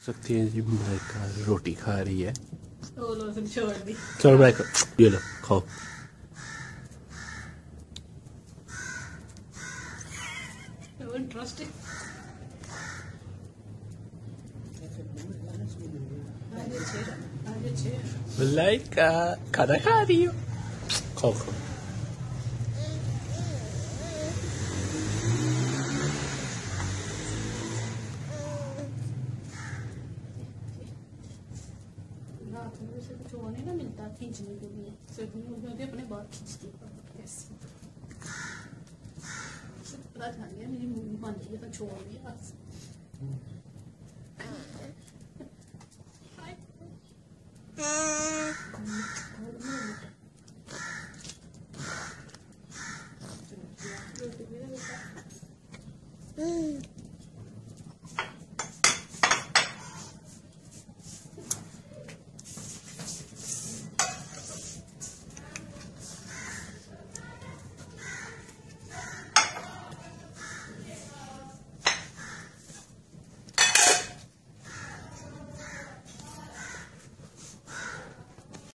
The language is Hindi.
सकती है जी मलाइका रोटी खा रही है। छोड़ दी। चलो मलाइका ये लो खाओ। इंटरेस्टिंग। मलाइका खाना खा रही हो, खाओ खाओ। से कुछ और नहीं ना मिलता खींचने के लिए, सिर्फ मैं अपने बात खींचती हूँ ऐसे। पता चल गया मेरी मूवी बन रही है तो छोड़ दिया बस।